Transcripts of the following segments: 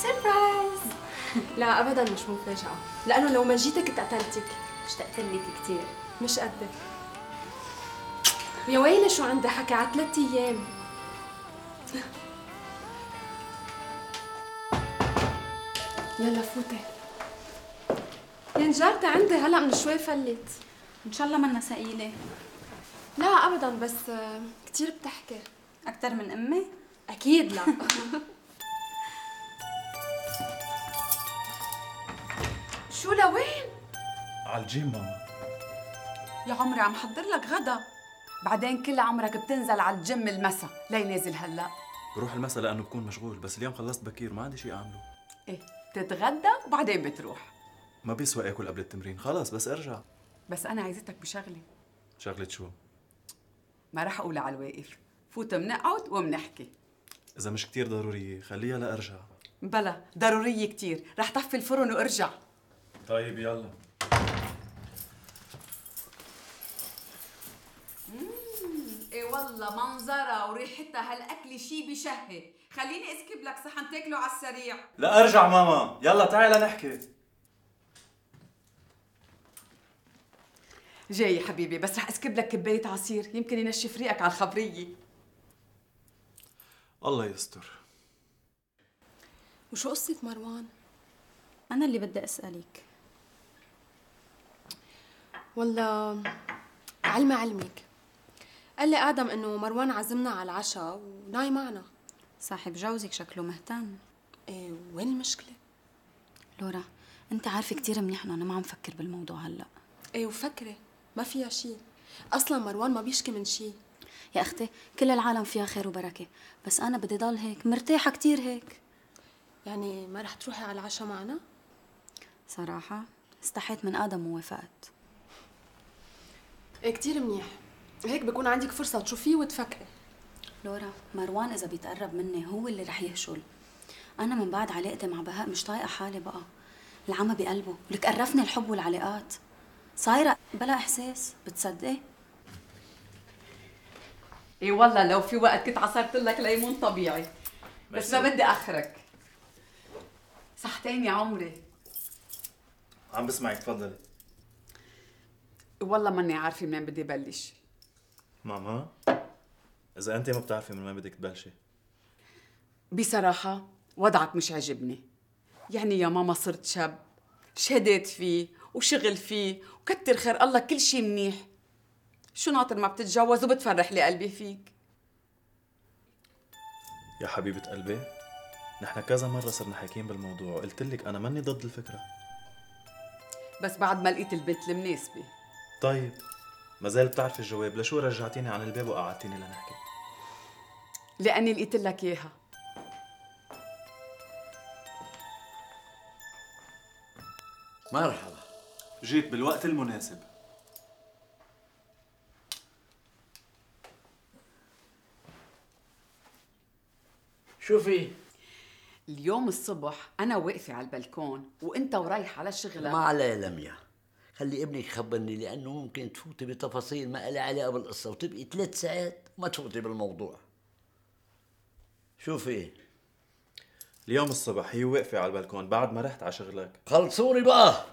سربرايز. لا ابدا مش مفاجأة، لأنه لو ما جيتك كنت قتلتك. اشتقت لك كثير. مش قدك. يا ويلي شو عندي حكي على 3 أيام. يلا فوتي. يا نجارتي عندي هلا من شوي فلت. ان شاء الله منا ثقيله. لا ابدا بس كثير بتحكي. اكثر من امي؟ اكيد لا. شو لوين؟ على الجيم ماما. يا عمري عم حضر لك غدا، بعدين كل عمرك بتنزل على الجيم المسا، ليه نازل هلا؟ بروح المسا لانه بكون مشغول، بس اليوم خلصت بكير ما عندي شيء اعمله. ايه تتغدى وبعدين بتروح. ما بيسوى اكل قبل التمرين، خلاص بس ارجع. بس انا عايزتك بشغله. شغلة شو؟ ما رح اقولها على الواقف، فوت بنقعد وبنحكي. اذا مش كتير ضرورية خليها لارجع. بلا ضروريه كتير، رح طفي الفرن وارجع. طيب يلا. ايه والله منظرها وريحتها هالاكل شي بشهي، خليني اسكب لك صحن تاكله على السريع. لا ارجع ماما، يلا تعي لنحكي. جاي حبيبي، بس رح اسكب لك كبايه عصير يمكن ينشف ريقك على الخبريه. الله يستر. وشو قصة مروان؟ انا اللي بدي اسالك. والله علمك، قال لي ادم انه مروان عزمنا على العشاء وناي معنا. صاحب جوزك شكله مهتم. ايه وين المشكلة؟ لورا انت عارفه كثير منيح انه انا ما عم فكر بالموضوع هلا. ايه وفكري ما فيها شيء، اصلا مروان ما بيشكي من شيء. يا اختي كل العالم فيها خير وبركه، بس انا بدي ضل هيك مرتاحه كثير هيك. يعني ما رح تروحي على العشاء معنا؟ صراحه استحيت من ادم ووافقت. ايه كثير منيح، هيك بكون عندك فرصة تشوفيه وتفكري. لورا مروان اذا بيتقرب مني هو اللي رح يهشل. انا من بعد علاقتي مع بهاء مش طايقه حالي بقى، العمى بقلبه ولك قرفني الحب والعلاقات، صايره بلا احساس. بتصدقي؟ ايه والله لو في وقت كنت عصرت لك ليمون طبيعي، بس ما بدي اخرك. صحتين يا عمري. عم بسمعك، تفضلي. والله ماني عارفه منين بدي بلش. ماما اذا انت ما بتعرفي من وين بدك تبلشي. بصراحه وضعك مش عاجبني، يعني يا ماما صرت شاب، شهدت فيه وشغل فيه وكتر خير الله كل شيء منيح. شو ناطر ما بتتجوز وبتفرح لي قلبي فيك؟ يا حبيبة قلبي، نحن كذا مرة صرنا حاكيين بالموضوع، قلت لك أنا ماني ضد الفكرة. بس بعد ما لقيت البنت المناسبة. طيب ما زال بتعرفي الجواب، لشو رجعتيني عن الباب وقعدتيني لنحكي؟ لأني لقيت لك إياها. مرحبا. جيت بالوقت المناسب. شو في؟ اليوم الصبح أنا واقفة على البلكون وأنت ورايح على شغلك. ما عليه لميا، خلي ابنك يخبرني، لأنه ممكن تفوتي بتفاصيل ما لها علاقة بالقصة وتبقي 3 ساعات وما تفوتي بالموضوع. شو في؟ اليوم الصبح هي واقفة على البلكون بعد ما رحت على شغلك. خلصوني بقى.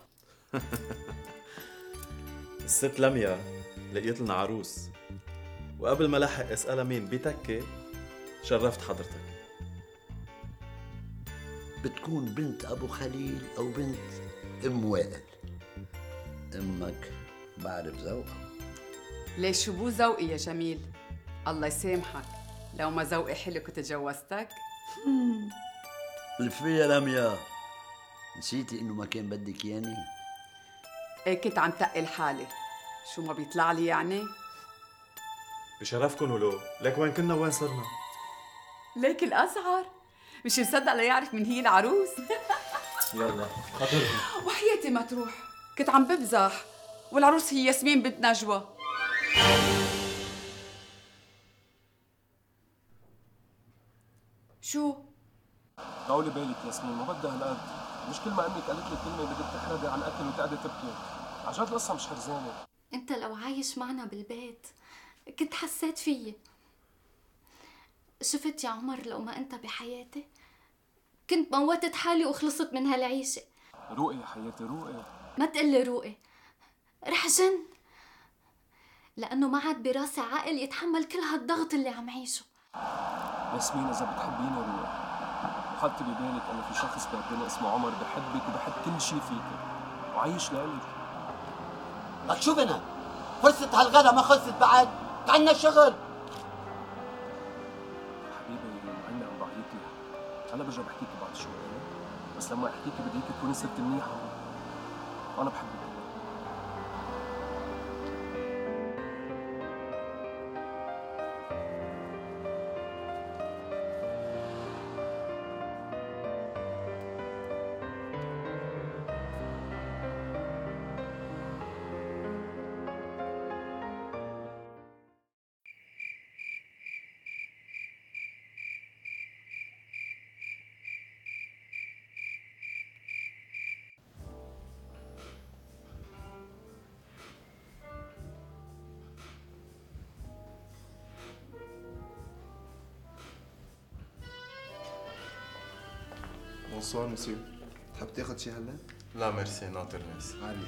الست لميا لقيت لنا عروس، وقبل ما لحق اسألها مين بتكي شرفت حضرتك. بتكون بنت أبو خليل أو بنت أم وائل. أمك بعرف ذوقها. ليش شو بو ذوقي يا جميل؟ الله يسامحك، لو ما ذوقي حلو كنت تجوزتك. الفيا لميا، نسيتي إنه ما كان بدك ياني؟ إيه كنت عم تقل حالي، شو ما بيطلع لي يعني؟ بشرفكن ولو، لك وين كنا وين صرنا؟ ليك الأزهر مش مصدق ليعرف من هي العروس. يلا خاطركم. وحياتي ما تروح، كنت عم بمزح، والعروس هي ياسمين بنت نجوى. شو؟ طولي بالك ياسمين، ما بدها هالقد، مش كل ما امك قالت لي كلمه بدك تحرقي عن اكل وتقعدي تبكي، عن جد القصه مش حرزانه. انت لو عايش معنا بالبيت كنت حسيت فيي. شفت يا عمر، لو ما انت بحياتي كنت موتت حالي وخلصت من هالعيشة. روقي يا حياتي روقي. ما تقلي روقي، رح جن، لأنه ما عاد براسي عقل يتحمل كل هالضغط اللي عم عيشه. ياسمين إذا بتحبيني روقي، وحطي ببالك إنه في شخص بهالدنيا اسمه عمر بحبك وبحب كل شي فيك وعايش لإلك. لك شو بنا؟ خلصت هالغدا ما خلصت بعد؟ عنا شغل. حبيبي معلم عم بعيط لي، هلا برجع بحكيكي بعد شوي، بس لما احكيكي بدي اياكي تكوني صرت منيحة. أنا بحبك. بونسوار مسيو، تحب تاخد شي هلا؟ لا ميرسي، ناطر ناس. عالي.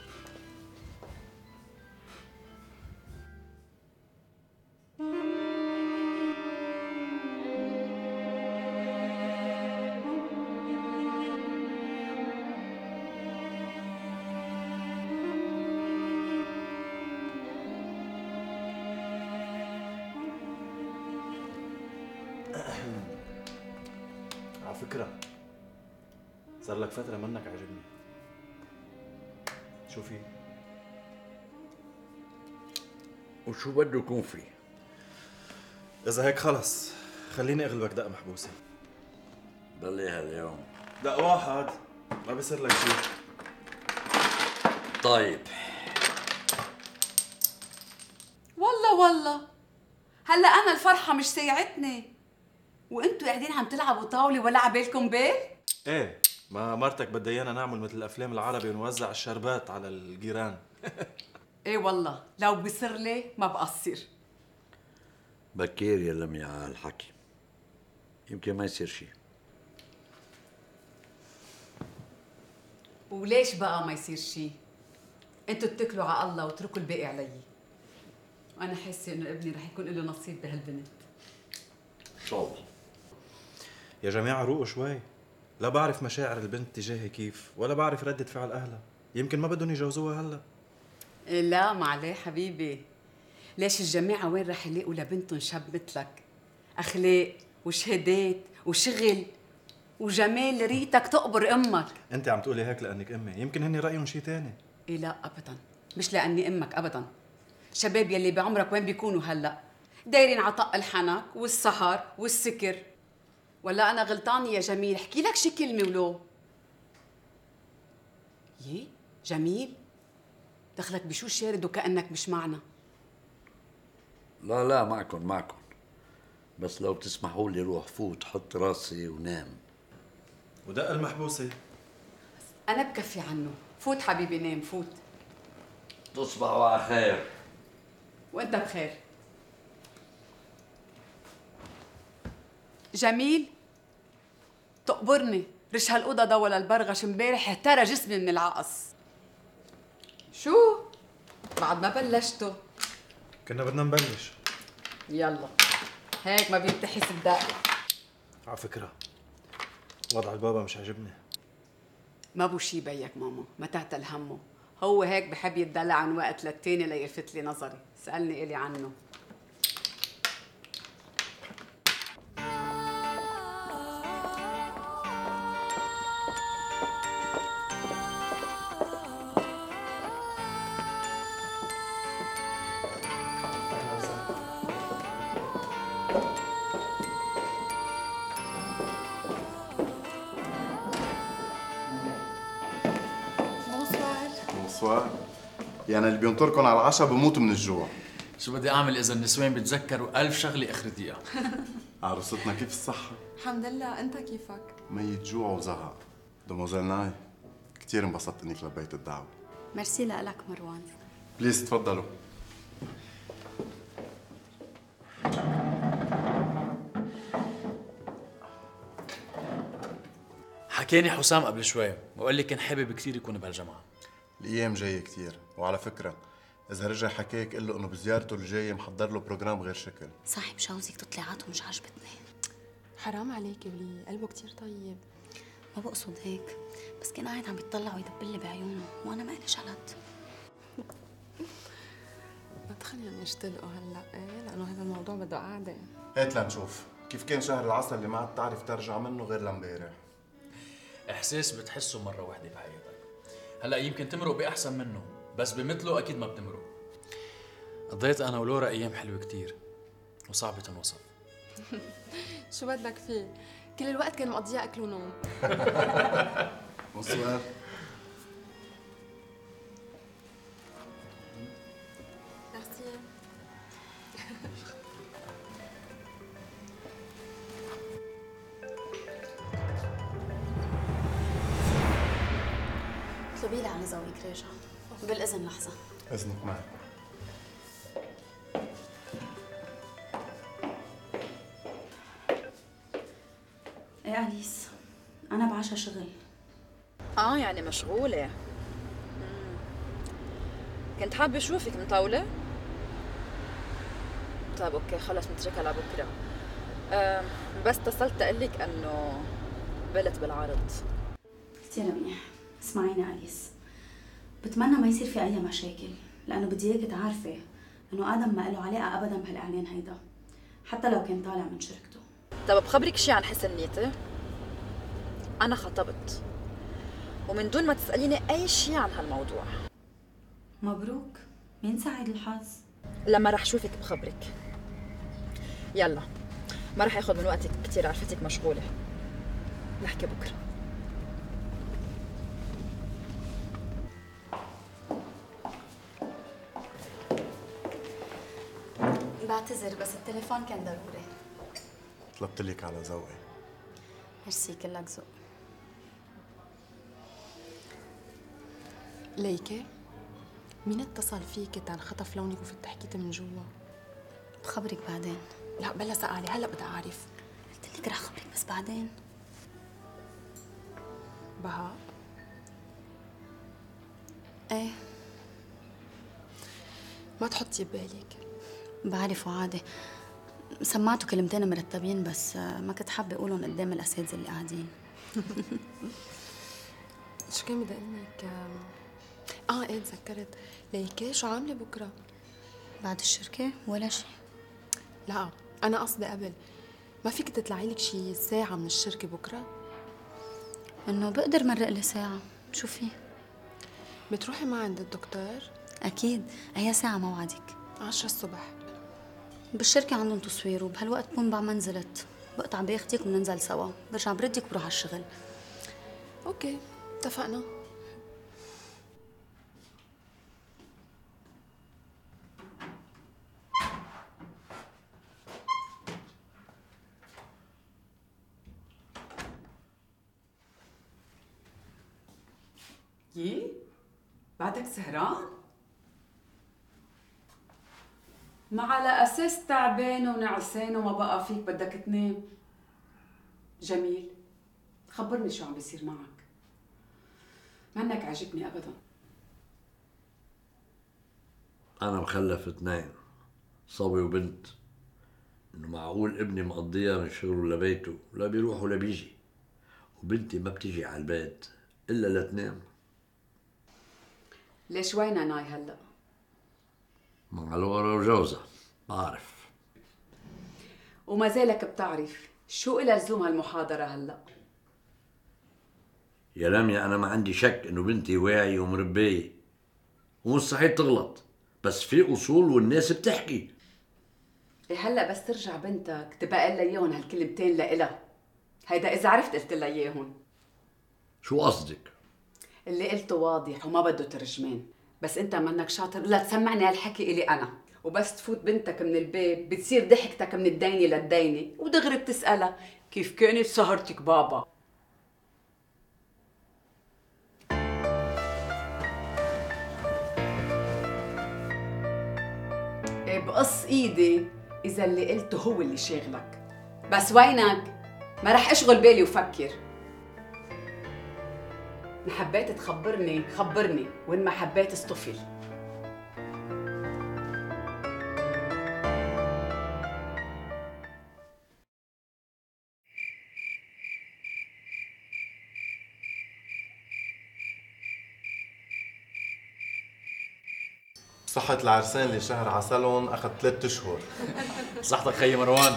على فكرة صار لك فترة منك عجبني. شو في؟ وشو بده يكون في؟ إذا هيك خلص خليني أغلبك دق محبوسة. ضلي هاليوم. دق واحد ما بيصير لك شيء. طيب والله هلا انا الفرحه مش سايعتني، وانتوا قاعدين عم تلعبوا طاوله ولا عبالكم بال؟ ايه، ما مرتك بدها ايانا نعمل مثل الافلام العربي ونوزع الشربات على الجيران. ايه والله لو بصير لي ما بقصر. بكير يا لميا على الحكي، يمكن ما يصير شيء. وليش بقى ما يصير شيء؟ انتوا اتكلوا على الله واتركوا الباقي علي. وانا حاسه انه ابني رح يكون له نصيب بهالبنت ان شاء الله. يا جماعة روقوا شوي، لا بعرف مشاعر البنت تجاهي كيف ولا بعرف ردة فعل أهلها، يمكن ما بدهم يجوزوها هلا. لا ما عليه حبيبي، ليش الجماعة وين رح يلاقوا لبنتهم شاب مثلك؟ أخلاق وشهادات وشغل وجمال ريتك تقبر أمك. أنت عم تقولي هيك لأنك أمي، يمكن هني رأيهم شي تاني. إيه لا أبداً، مش لأني أمك أبداً. شباب يلي بعمرك وين بيكونوا هلأ؟ دايرين عطاء الحنك والسهر والسكر. ولا أنا غلطانة يا جميل؟ احكي لك شي كلمة ولو. يي جميل دخلك بشو شارد وكأنك مش معنا؟ لا معكم، بس لو تسمحوا لي روح فوت حط راسي ونام. ودق المحبوسة. أنا بكفي عنه، فوت حبيبي نام فوت. تصبحوا على خير. وأنت بخير. جميل تقبرني، رش هالأوضة ده ولا البرغش امبارح اهترى جسمي من العقص. شو؟ بعد ما بلشتوا؟ كنا بدنا نبلش. يلا هيك ما بينتحس الدقة. على فكرة وضع البابا مش عاجبني. ما بو شي بيك ماما، ما تعتل همه، هو هيك بحب يتدلع عن وقت للتاني ليلفت لي نظري، سألني إلي عنه. بونسوار. يعني اللي بينطركن على العشاء بموتوا من الجوع. شو بدي اعمل اذا النسوان بيتذكروا 1000 شغله اخر دقيقه؟ عروستنا كيف الصحة؟ الحمد لله، انت كيفك؟ ميت جوع وزهق. دموزيل ناي كثير انبسطت انك لبيت الدعوة. ميرسي لك مروان. بليز تفضلوا. حكاني حسام قبل شوي وقال لي كان حابب كثير يكون بهالجامعة. الايام جايه كتير، وعلى فكره اذا رجع حكاك قل له انه بزيارته الجايه محضر له بروجرام غير شكل. صاحب جوزك تطلعاته مش عجبتني. حرام عليك يا ولي، قلبه كتير طيب. ما بقصد هيك، بس كان قاعد عم يتطلع ويدبلي بعيونه وانا ما لي شلت. ما تخلينا نشتلقه هلا، ايه لانه هذا الموضوع بده قعده. هات لنشوف كيف كان شهر العسل اللي ما عاد تعرف ترجع منه غير لامبارح. احساس بتحسه مرة واحدة بحياتك. هلا يمكن تمرق باحسن منه، بس بمثله اكيد ما بتمرق. قضيت انا ولورا ايام حلوة كثير وصعبة تنوصف. شو بدك فيه؟ كل الوقت كان مقضيها اكل ونوم. بونسوار. ميرسي. اطلبي لي على ذوقك راجع. بالاذن لحظه. اذنك معي. ايه اليس، انا بعشا شغل. يعني مشغولة. كنت حابة اشوفك مطولة. طيب اوكي خلص نتركها لبكرة. بس اتصلت اقلك انه قبلت بالعرض. كثير منيح. اسمعيني اليس، بتمنى ما يصير في اي مشاكل، لانه بدي اياك تعرفي انه ادم ما له علاقه ابدا بهالاعلان هيدا، حتى لو كان طالع من شركته. طب بخبرك شي عن حسن نيتي. انا خطبت ومن دون ما تسأليني اي شي عن هالموضوع. مبروك، مين سعيد الحظ؟ لما رح شوفك بخبرك. يلا ما رح ياخذ من وقتك كثير، عرفتك مشغولة. نحكي بكره. بعتذر بس التليفون كان ضروري. طلبت لك على ذوقي. ميرسي، كلك ذوق. ليكي، مين اتصل فيكي تنخطف لونك وفي تحكيتي من جوا؟ بخبرك بعدين. لا بلا سألي، هلا بدي اعرف. قلت لك رح خبرك بس بعدين. بهاء؟ ايه ما تحطي ببالك. بعرف وعادي، سمعته كلمتين مرتبين بس ما كنت حابه اقولهم قدام الاساتذه اللي قاعدين. شو كان بدي اقول لك؟ ايه تذكرت. ليكي شو عامله بكره؟ بعد الشركه ولا شيء. لا انا قصدي قبل، ما فيك تطلعي لك شي ساعه من الشركه بكره؟ انه بقدر مرق لي ساعه. شو في؟ بتروحي ما عند الدكتور؟ اكيد. اي ساعه موعدك؟ 10 الصبح. بالشركه عندهم تصوير وبهالوقت بكون بعد ما نزلت. بقطع باخدك وبننزل سوا، برجع بردك وبروح على الشغل. اوكي اتفقنا. يي بعدك سهران؟ ما على اساس تعبان ونعسان وما بقى فيك بدك تنام. جميل، خبرني شو عم بيصير معك. منك عاجبني ابدا. أنا مخلف 2 صبي وبنت. إنه معقول ابني مقضيها من شغله لبيته، لا بيروح ولا بيجي، وبنتي ما بتيجي على البيت إلا لتنام. ليش وينها ناي هلا؟ مع لورا وجوزها. بعرف. وما زالك بتعرف شو إلها لزوم هالمحاضرة هلا؟ يا لميا أنا ما عندي شك إنه بنتي واعية ومربية ومستحيل تغلط، بس في أصول والناس بتحكي. إيه هلا بس ترجع بنتك تبقى لها اياهم هالكلمتين لإلها. هيدا إذا عرفت قلت لها اياهم. شو قصدك؟ اللي قلته واضح وما بده ترجمان، بس انت منك شاطر لا تسمعني هالحكي الي انا. وبس تفوت بنتك من الباب بتصير ضحكتك من الدينه للدينه ودغري بتسالها كيف كانت سهرتك بابا. إيه بقص ايدي اذا اللي قلته هو اللي شاغلك. بس وينك؟ ما رح اشغل بالي وفكر. إن حبيت تخبرني خبرني، وإن ما حبيت اصطفل. صحة العرسان اللي شهر عسلهم أخذ 3 أشهر. صحتك خيي مروان.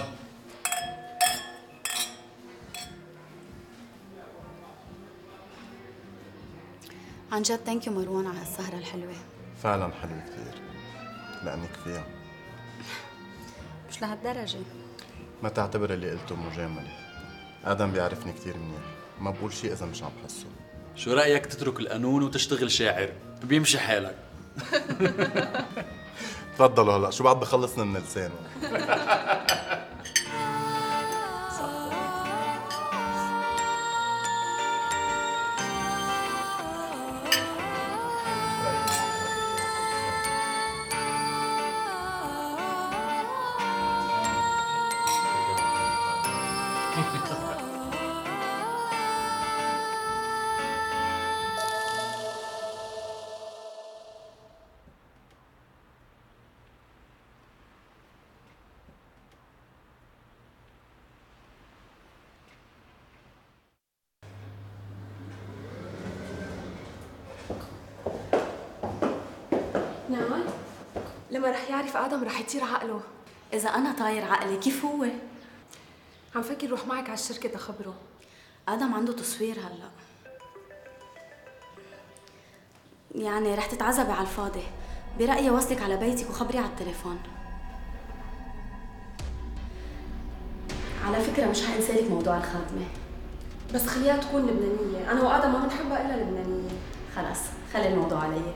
عن جد ثانك يو مروان على هالسهرة الحلوة. فعلا حلوة كثير لأنك فيها. مش لهالدرجة. ما تعتبر اللي قلته مجاملة. آدم بيعرفني كثير منيح، ما بقول شيء إذا مش عم بحسه. شو رأيك تترك القانون وتشتغل شاعر؟ بيمشي حالك. تفضلوا هلا، شو بعد بخلصنا من لسانه. نعم؟ لما رح يعرف آدم رح يطير عقله. إذا أنا طاير عقلي كيف هو؟ عم فكر روح معك على الشركة تخبره. آدم عنده تصوير هلأ. يعني رح تتعذبي على الفاضي. برأيي وصلك على بيتك وخبريه على التليفون. على فكرة مش حانسالك موضوع الخاتمة. بس خليها تكون لبنانية، أنا وآدم ما بنحبها إلا لبنانية. خلاص خلي الموضوع علي.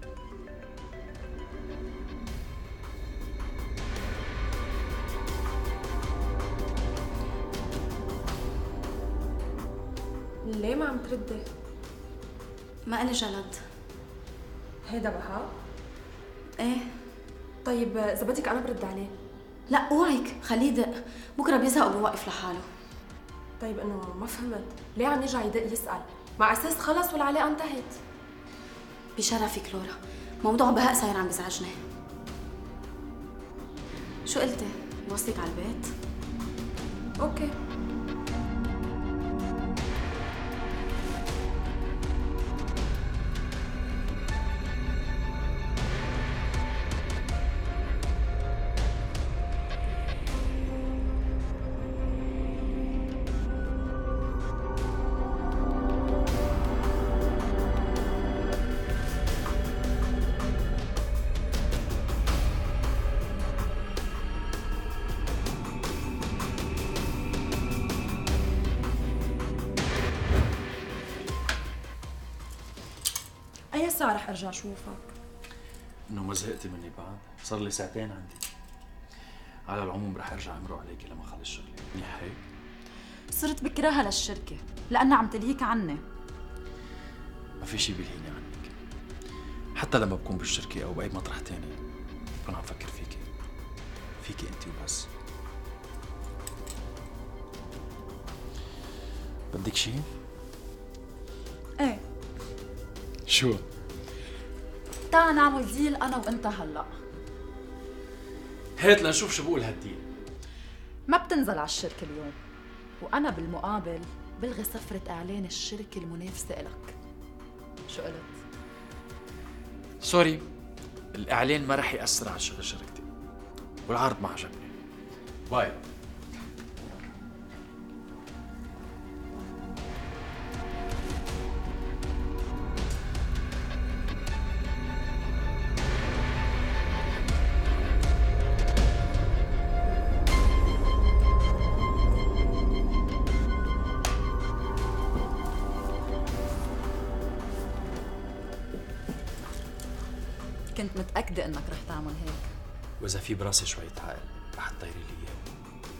ليه ما عم تردي؟ ما إلي جلد. هيدا بهاء؟ ايه. طيب إذا بدك أنا برد عليه. لا اوعك خليه يدق، بكره بيزهق وبيوقف لحاله. طيب انه ما فهمت، ليه عم يرجع يدق يسأل؟ مع اساس خلص والعلاقة انتهت. بشرفك لورا، موضوع بهاء صاير عم بيزعجني. شو قلتي؟ بوصلك على البيت؟ اوكي. أي ساعة رح أرجع أشوفك؟ انه ما زهقتي مني بعد؟ صار لي ساعتين عندي. على العموم رح ارجع امرق عليكي لما اخلص شغلي، منيح هيك؟ صرت بكرهها للشركة لأنها عم تلهيك عني. ما في شي بيلهيني عنك. حتى لما بكون بالشركة او بأي مطرح تاني بكون عم فكر فيكي انت وبس. بدك شي؟ ايه. شو؟ تعال نعمل ديل أنا وأنت هلأ. هات لنشوف شو بقول هالديل. ما بتنزل على الشركة اليوم، وأنا بالمقابل بلغي صفرة إعلان الشركة المنافسة إلك. شو قلت؟ سوري، الإعلان ما رح يأثر على شغل شركتي، والعرض ما عجبني. باي. كنت متأكدة إنك رح تعمل هيك. وإذا في براسي شوية عقل رح تطيري لي إياه.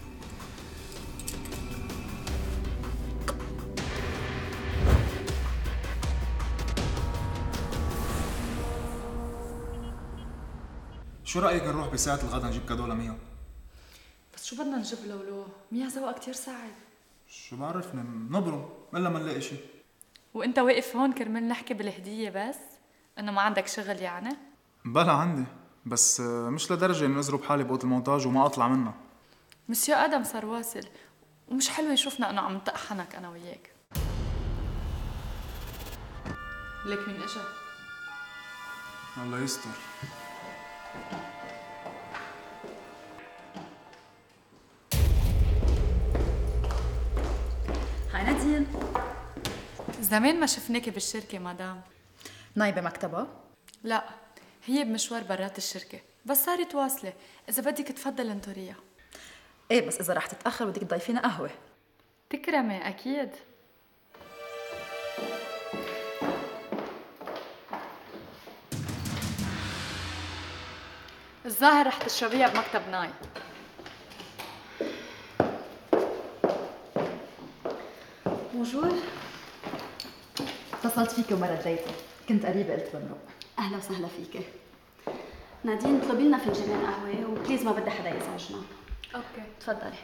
شو رأيك نروح بساعة الغدا نجيب كادو لميا؟ بس شو بدنا نجيب له؟ ميا ذوقها كتير صعب. شو بعرفني نبرم إلا ما نلاقي شي. وانت واقف هون كرمال نحكي بالهدية بس؟ انه ما عندك شغل يعني؟ بلا عندي، بس مش لدرجة انه اضرب حالي بأوضة المونتاج وما اطلع منها. مسيو ادم صار واصل، ومش حلو يشوفنا انه عم نطقحنك انا وياك. ليك مين اجا؟ الله يستر. هاي نادين. زمان ما شفناكي بالشركة مدام. نايبة مكتبها؟ لا، هي بمشوار برات الشركة، بس صارت واصلة. إذا بدك تفضل انطريها. ايه بس إذا رح تتأخر بدك تضيفينا قهوة. تكرمي أكيد. الظاهر رح تشربيها بمكتب ناي. بونجور. اتصلت فيك وما رديتي، كنت قريبة قلت بمرق. اهلا وسهلا فيكي. نادين اطلبي لنا فنجانين قهوه وبليز ما بدي حدا يزعجنا. اوكي تفضلي.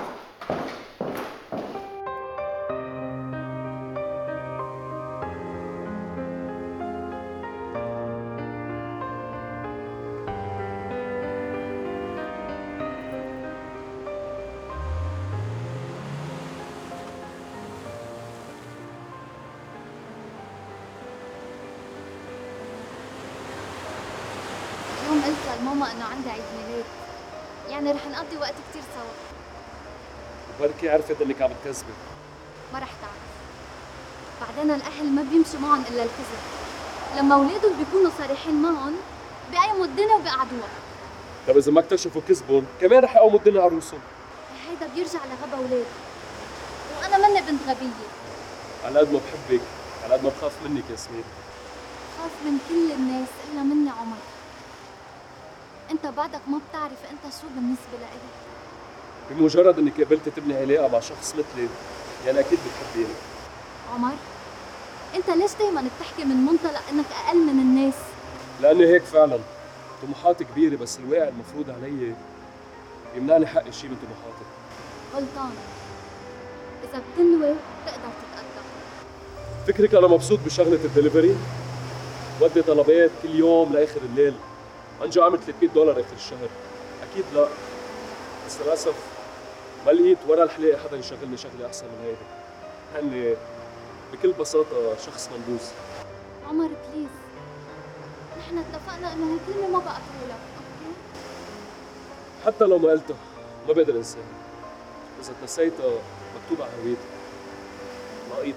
اليوم قلت لماما انه عندي عيد ميلاد، يعني رح نقضي وقت كتير سوا. بركي عرفت انك عم تكذبي. ما رح تعرف. بعدين الاهل ما بيمشي معهم الا الكذب. لما اولادهم بيكونوا صريحين معهم بيقيموا الدنيا وبيقعدوها. طب اذا ما اكتشفوا كذبهم كمان رح يقوموا الدنيا عروسهم. هيدا بيرجع لغبا اولاد، وانا مني بنت غبيه. على قد ما بحبك على قد ما بخاف منك ياسمين. خاف من كل الناس الا مني عمر. انت بعدك ما بتعرف انت شو بالنسبه لإلي. بمجرد انك قبلتي تبني علاقه مع شخص مثلي يعني اكيد بتحبيني. عمر، انت ليش دايما بتحكي من منطلق انك اقل من الناس؟ لاني هيك فعلا، طموحاتي كبيره بس الواقع المفروض علي يمنعني حقي شيء من طموحاتي. غلطان. اذا بتنوي بتقدر تتقدم. فكرك انا مبسوط بشغله الدليفري؟ ودي طلبات كل يوم لاخر الليل، انجو اعمل $300 اخر الشهر؟ اكيد لا، بس للاسف ما لقيت ورا الحلاقه حدا يشغلني شغله احسن من هيدي. يعني بكل بساطه شخص منبوذ. عمر بليز، نحن اتفقنا انه هالكلمه ما بقى تقولها، اوكي؟ حتى لو ما قلتها ما بقدر انساها. اذا تنسيتها مكتوب على هويتي. لقيت.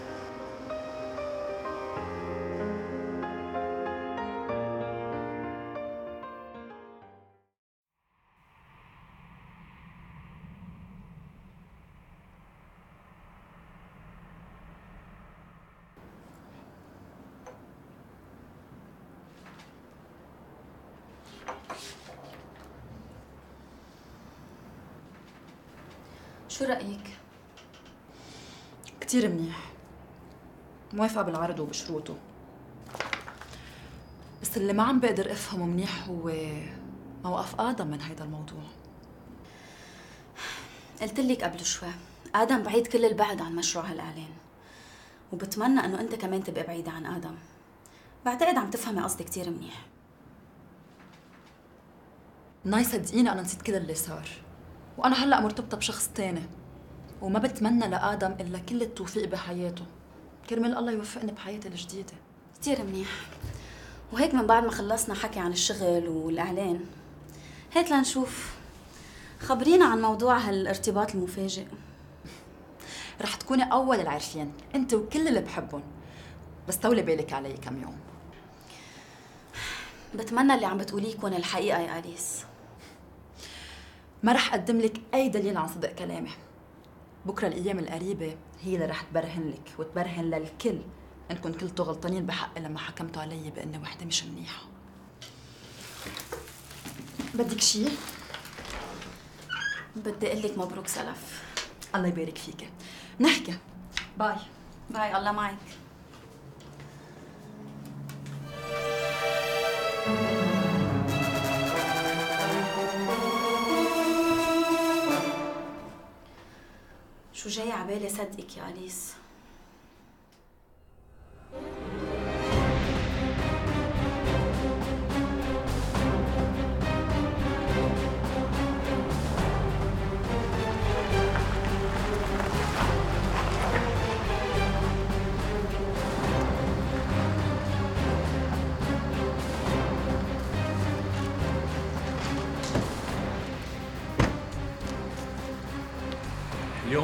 شو رأيك؟ كتير منيح، موافقة بالعرض وبشروطه، بس اللي ما عم بقدر افهمه منيح هو موقف آدم من هيدا الموضوع. قلت لك قبل شوي آدم بعيد كل البعد عن مشروع هالإعلان، وبتمنى إنه أنت كمان تبقى بعيدة عن آدم. بعتقد عم تفهمي قصدي كتير منيح. ناي صدقيني أنا نسيت كل اللي صار، وأنا هلأ مرتبطة بشخص تاني، وما بتمنى لآدم إلا كل التوفيق بحياته، كرمال الله يوفقني بحياتي الجديدة. كتير منيح. وهيك من بعد ما خلصنا حكي عن الشغل والإعلان، هيك لنشوف، خبرينا عن موضوع هالارتباط المفاجئ. رح تكوني أول العارفين، أنت وكل اللي بحبهم، بس طولي بالك علي كم يوم. بتمنى اللي عم بتقوليه يكون الحقيقة يا أليس. ما رح أقدم لك أي دليل عن صدق كلامي. بكرة الأيام القريبة هي اللي رح تبرهن لك وتبرهن للكل إنكم كلتوا غلطانين بحقي لما حكمتوا علي بإني وحدة مش منيحة. بدك شي؟ بدي أقول لك مبروك سلف. الله يبارك فيكي. نحكي. باي. باي، الله معك. شو جاي عبالي صدقك يا أليس؟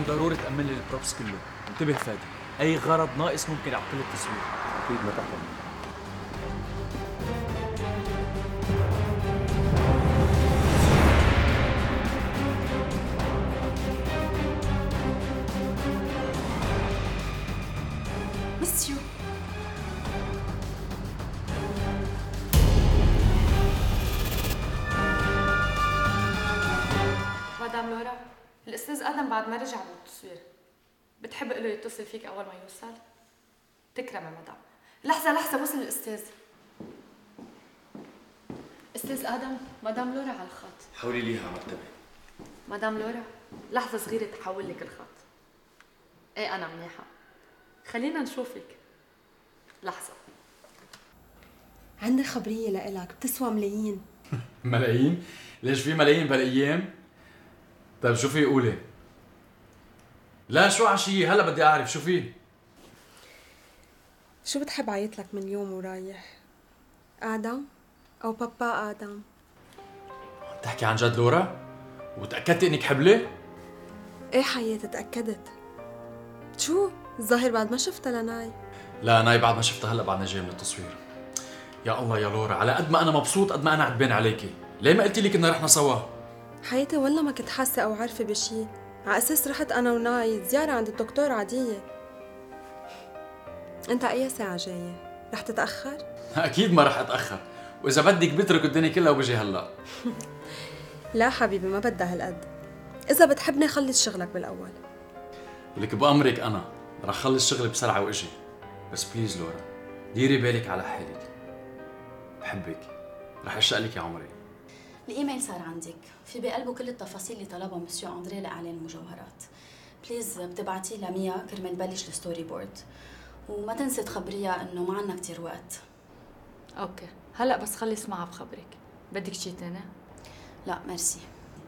ضروري تأمن لي البروبس كله. انتبه فادي، أي غرض ناقص ممكن يعطل التصوير. اكيد ما تحكم. مسيو مدام لورا، الأستاذ آدم بعد ما رجع من التصوير بتحب له يتصل فيك أول ما يوصل؟ تكرمي مدام. لحظة وصل الأستاذ. أستاذ آدم، مدام لورا على الخط. حولي ليها مرتبة. مدام لورا، لحظة صغيرة تحول لك الخط. ايه أنا منيحة، خلينا نشوفك. لحظة. عندي خبرية لإلك بتسوى ملايين. ملايين؟ ليش في ملايين بهالايام؟ طيب شو في قولي؟ لا شو عشية، هلا بدي اعرف شو في. شو بتحب عيطلك من اليوم ورايح؟ آدم أو بابا آدم؟ تحكي عن جد لورا؟ وتأكدتي انك حبلة؟ ايه حياتي تأكدت. شو؟ الظاهر بعد ما شفتها لناي. لا ناي بعد ما شفتها هلا بعدنا جاي من التصوير. يا الله يا لورا، على قد ما انا مبسوط قد ما انا عتبان عليكي. ليه ما قلتي لي كنا رحنا سوا؟ حياتي والله ما كنت حاسة أو عارفة بشي، على أساس رحت أنا وناي زيارة عند الدكتور عادية. أنت أي ساعة جاية؟ رح تتأخر؟ اكيد ما رح اتأخر، واذا بدك بترك الدنيا كلها وبجي هلا. لا حبيبي ما بدها هالقد، إذا بتحبني خلص شغلك بالأول. لك بأمرك أنا رح خلص شغلي بسرعة وإجي، بس بليز لورا ديري بالك على حالك. بحبك، رح أشتاق لك يا عمري. الايميل صار عندك، في بقلبه كل التفاصيل اللي طلبها مسيو اندري لاعلان المجوهرات. بليز بتبعتيه لميا كرمال بلش الستوري بورد، وما تنسي تخبريها انه ما عنا كتير وقت. اوكي، هلا بس خلص معها بخبرك. بدك شي تاني؟ لا ميرسي.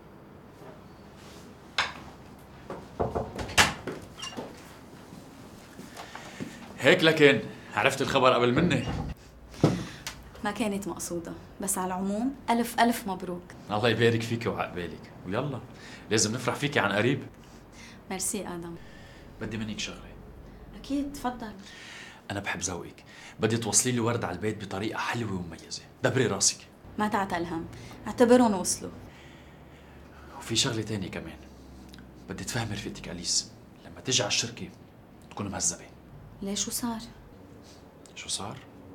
هيك لكن عرفت الخبر قبل مني. ما كانت مقصودة، بس على العموم ألف ألف مبروك. الله يبارك فيك وعقبالك، ويلا لازم نفرح فيكي عن قريب. ميرسي آدم. بدي منك شغلة. أكيد تفضل. أنا بحب ذوقك، بدي توصلي لي ورد على البيت بطريقة حلوة ومميزة، دبري راسك. ما تعتل هم، اعتبرهم وصلوا. وفي شغلة تانية كمان، بدي تفهمي رفيقتك أليس لما تيجي على الشركة تكون مهذبة. ليه شو صار؟ شو صار؟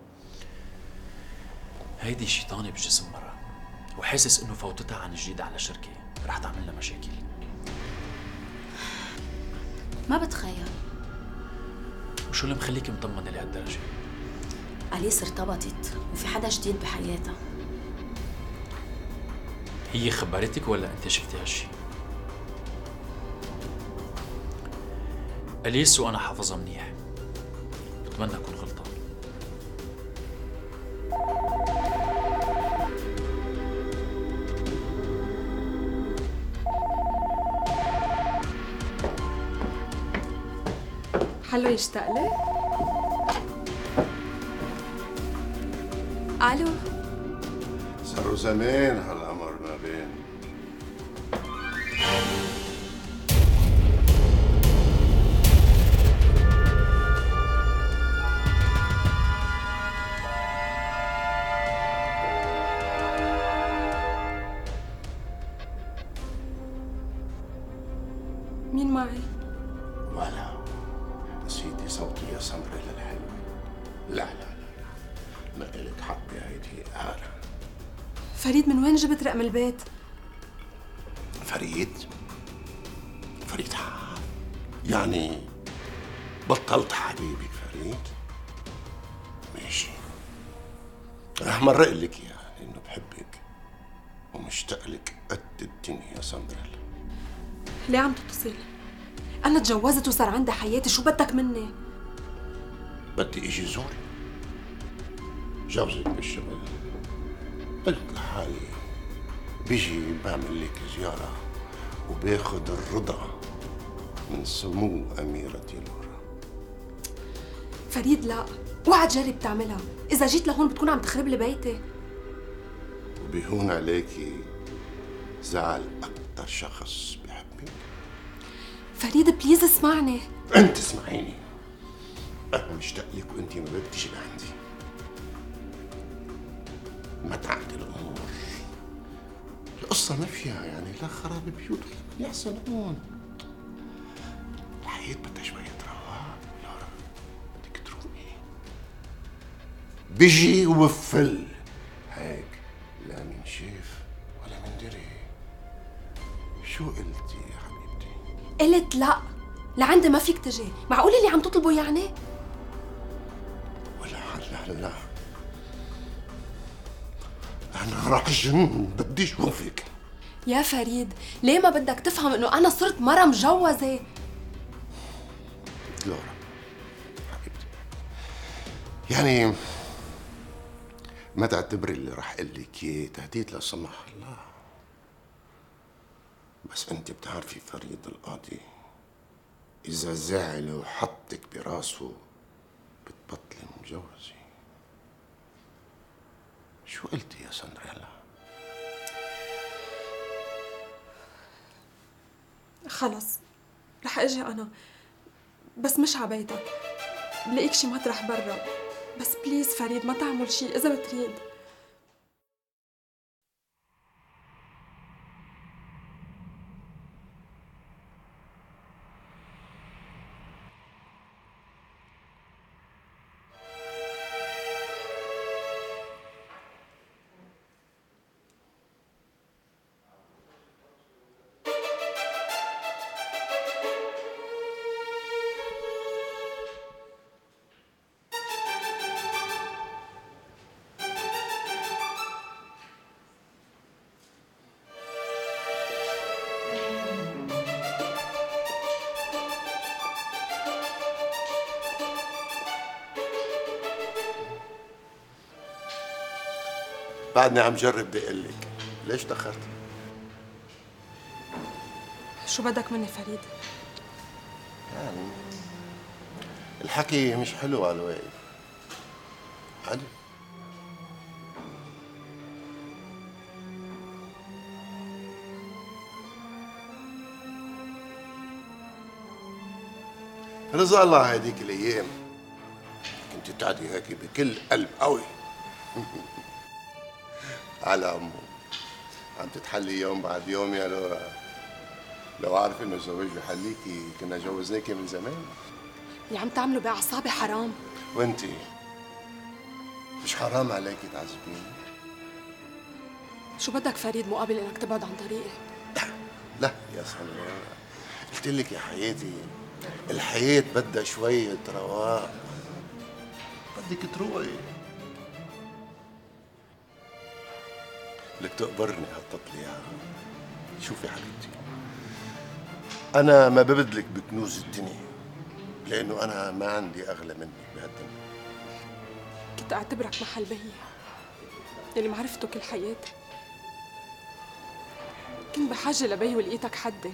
هيدي شيطانة بجسم مرة، وحاسس انه فوتتها عن جديد على شركة رح تعمل لنا مشاكل. ما بتخيل. وشو اللي مخليكي مطمنة لهالدرجة؟ أليس ارتبطت وفي حدا جديد بحياتها. هي خبرتك ولا انت شفتي هالشي؟ أليس وانا حافظها منيح، بتمنى اكون غلطان. حلو يشتاق لك؟ الو. صاروا زمان هالقمر ما بين. مين معي؟ ولا نسيتي صوتي يا سمرة الحلوة. لا لا لا ما إلك حق بهيدي إهانة. فريد من وين جبت رقم البيت؟ فريد يعني بطلت حبيبك فريد؟ ماشي، رح مرق لك اياه لانه بحبك ومشتاق لك قد الدنيا يا سندريلا. ليه عم تتصل؟ أنا تجوزت وصار عندي حياتي، شو بدك مني؟ بدي اجي زورك. جوزك بالشغل، قلت لحالي بيجي بعمل لك زيارة وباخد الرضا من سمو أميرتي لورا. فريد لا، اوعى تجرب تعملها، إذا جيت لهون بتكون عم تخرب لي بيتي. وبيهون عليكي زعل أكتر شخص بحبك. فريد بليز اسمعني. انت اسمعيني، انا مشتاق لك وانت ما بدك تيجي لعندي. ما تعقدي الامور، القصه ماشيه يعني، لا خراب بيوت يحصل هون. الحياه بدها شويه رواق لورا، بدك تروقي. بيجي وبفل هيك، لا من شاف ولا من دري. شو قلتي يا حبيبتي؟ قلت لا، لعندي ما فيك تجي. معقول اللي عم تطلبه يعني؟ ولا لا أنا راح جن، بدي أشوفك. يا فريد ليه ما بدك تفهم إنه أنا صرت مرة مجوزة؟ لورا حبيبتي، يعني ما تعتبري اللي راح أقول لك إياه تهديد لا سمح الله. بس أنت بتعرفي فريد القاضي إذا زعل وحطك براسه بتبطلي مجوزة. شو قلتي يا سندريلا؟ خلص رح اجي انا، بس مش عبيتك. بلاقيك شي مطرح برا، بس بليز فريد ما تعمل شي اذا بتريد. بعدني عم جرب بدي اقول لك، ليش تاخرتي؟ شو بدك مني فريد؟ يعني الحكي مش حلو على الواقف. علي رضا الله هذيك الايام كنت تعدي هيك بكل قلب قوي على عمو، عم تتحلي يوم بعد يوم يا لورا. لو عارف انه الزواج بحليكي كنا جوزناكي من زمان. اللي عم تعمله باعصابي حرام. وانتي مش حرام عليكي تعذبيني؟ شو بدك فريد مقابل انك تبعد عن طريقي؟ لا يا سندريلا، قلت لك يا حياتي الحياة بدها شوية رواق، بدك تروقي. لك تقبرني هالتطليعة. شوفي حبيبتي، أنا ما ببدلك بكنوز الدنيا، لأنه أنا ما عندي أغلى منك بهالدنيا. كنت أعتبرك محل بهي يلي معرفته كل حياتي. كنت بحاجة لبي ولقيتك حدي.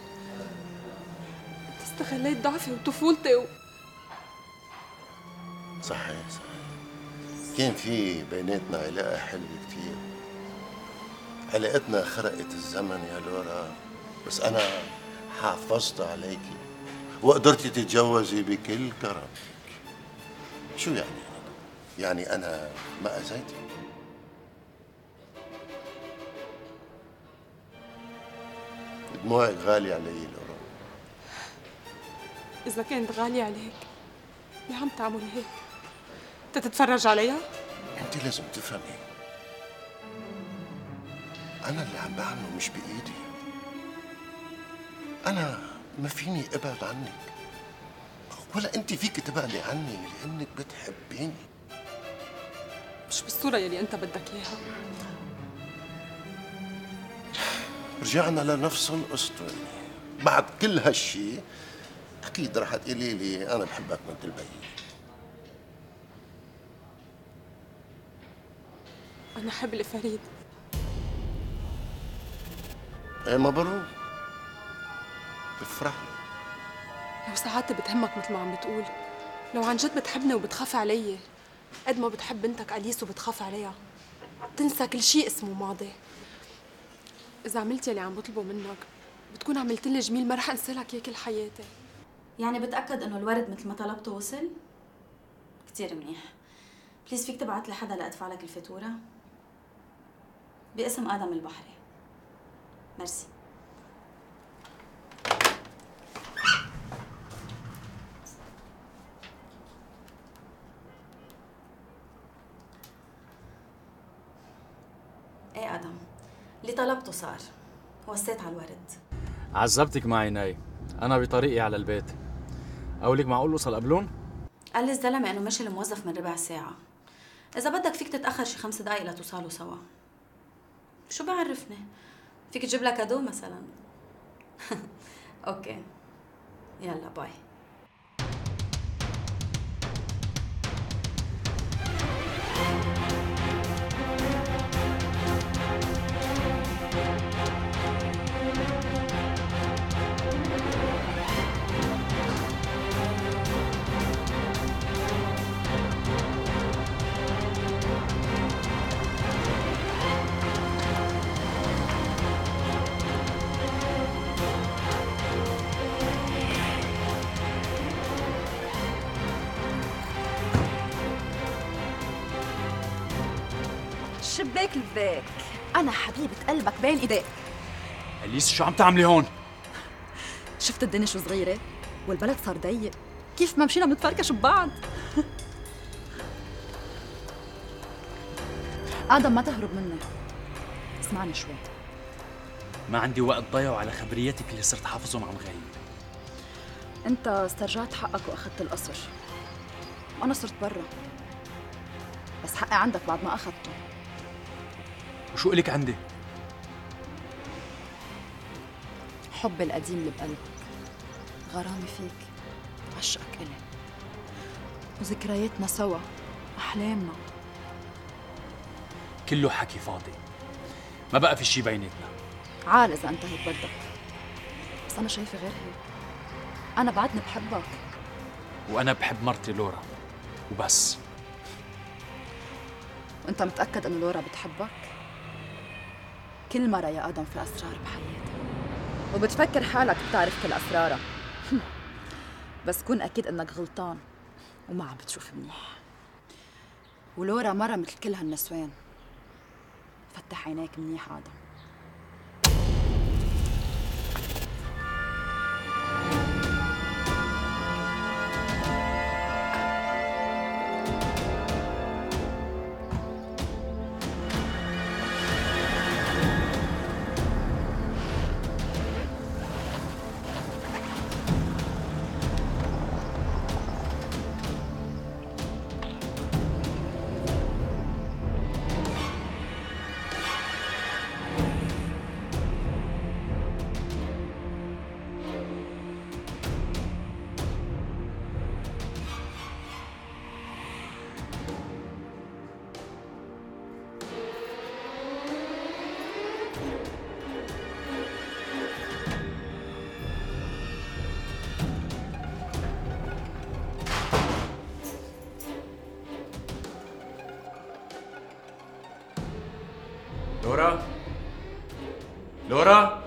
استغليت ضعفي وطفولتي صحيح كان في بيناتنا علاقة حلوة كتير. علاقتنا خرقت الزمن يا لورا، بس أنا حافظت عليكي وقدرتي تتجوزي بكل كرمك. شو يعني؟ يعني أنا ما أذيتك؟ دموعك غالية علي لورا. إذا كانت غالية عليك ليه عم تعمل هيك؟ أنت تتفرج عليها؟ أنت لازم تفهمي، أنا اللي عم بعمله مش بإيدي. أنا ما فيني أبعد عنك، ولا أنت فيك تبعدي عني لأنك بتحبيني. مش بالصورة يلي أنت بدك إياها. رجعنا لنفس القصة. بعد كل هالشي أكيد رح تقولي لي أنا بحبك مثل البي. أنا حبلي فريد. إيه مبروك، بفرح. لو ساعات بتهمك مثل ما عم بتقول، لو عن جد بتحبني وبتخاف علي قد ما بتحب بنتك أليس وبتخاف عليها، تنسى كل شيء اسمه ماضي. إذا عملت يلي عم بطلبه منك بتكون عملت لي جميل ما رح أنسى لك إياه كل حياتي. يعني بتأكد انه الورد مثل ما طلبته وصل؟ كتير منيح. بليز فيك تبعت لي حدا لأدفع لك الفاتورة؟ باسم آدم البحري. ميرسي. ايه آدم، اللي طلبته صار. وصيت على الورد. عذبتك معي ناي. انا بطريقي على البيت. اقولك معقول وصل قبلون؟ قال لي الزلمه انه مشي الموظف من ربع ساعه. اذا بدك فيك تتاخر شي 5 دقايق لتوصلوا سوا. شو بعرفني؟ فيك تجيب لك كادو مثلا. اوكي، يلا باي. شباك الباك، أنا حبيبة قلبك بين إيديك. اليس شو عم تعملي هون؟ شفت الدنيا شو صغيرة؟ والبلد صار ضيق، كيف ما مشينا بنتفركش ببعض. آدم ما تهرب مني، اسمعني شوي. ما عندي وقت ضيعه على خبرياتك اللي صرت حافظهم عن غيب. أنت استرجعت حقك وأخذت القصر، وأنا صرت برا، بس حقي عندك بعد ما أخذته. وشو إلك عندي؟ حبي القديم اللي بقلبك، غرامي فيك، عشقك إلي، وذكرياتنا سوا، أحلامنا. كله حكي فاضي، ما بقى في شي بيناتنا. عال إذا أنت هيك بدك، بس أنا شايفة غير هيك. أنا بعدني بحبك، وأنا بحب مرتي لورا وبس. وأنت متأكد إنه لورا بتحبك؟ كل مرة يا آدم في أسرار بحياتها، وبتفكر حالك بتعرف كل أسرارها. بس كون أكيد إنك غلطان وما عم بتشوف منيح. ولورا مرة مثل كل هالنسوان. فتح عينيك منيح آدم. لورا؟ لورا؟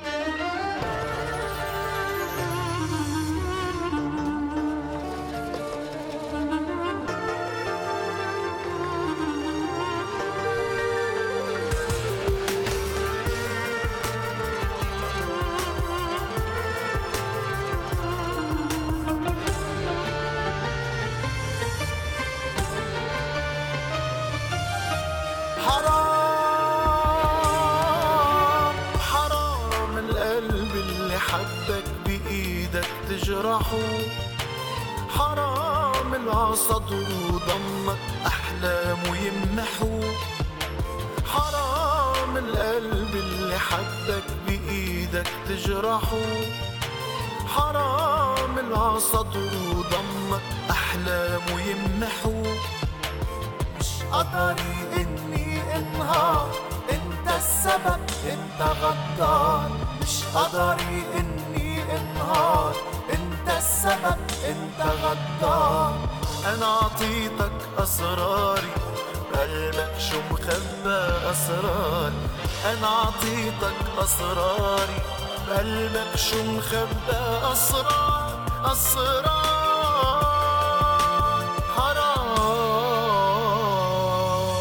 حرام العصد وضمك أحلامه يمنحو. حرام القلب اللي حبك بإيدك تجرحه. حرام العصد وضمك أحلامه يمنحو. مش قدري إني انهار، انت السبب، انت غدار. مش قدري إني انهار، انت السبب، انت غدار. انا عطيتك اسراري، قلبك شو مخبى اسراري. انا عطيتك اسراري، قلبك شو مخبى اسرار. أسرار حرام.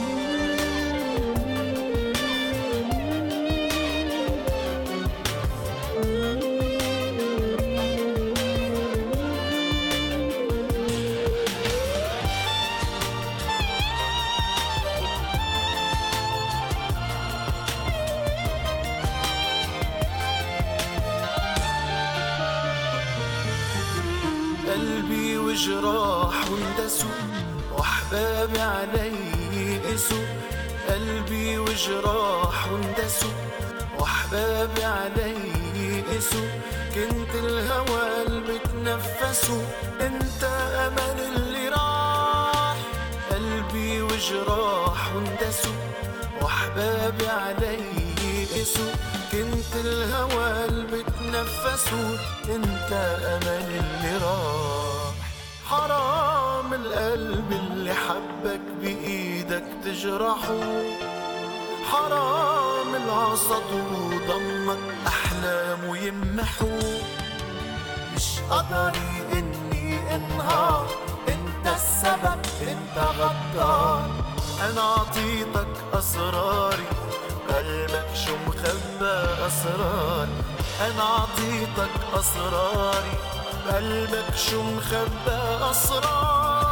قلبي وجراح واندسوا واحبابي علي قسوا. قلبي وجراح واندسوا واحبابي علي قسوا. كنت الهوى اللي بتنفسه، انت امل اللي راح. قلبي وجراح واندسوا واحبابي علي قسوا. كنت الهوى اللي بتنفسه، انت امل اللي راح. حرام القلب اللي حبك بايدك تجرحه. حرام العصا وضمك احلامه يمحو. مش قدري اني انهار، انت السبب، انت غدار. انا عطيتك اسراري، قلبك شو مخبى اسرار. انا عطيتك اسراري، قلبك شو مخبى اسرار.